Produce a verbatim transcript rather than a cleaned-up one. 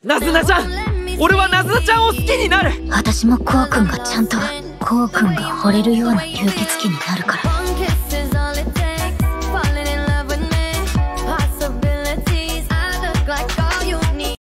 ナズナちゃん、俺はナズナちゃんを好きになる。 私もコウ君がちゃんとコウ君が惚れるような吸血鬼になるから。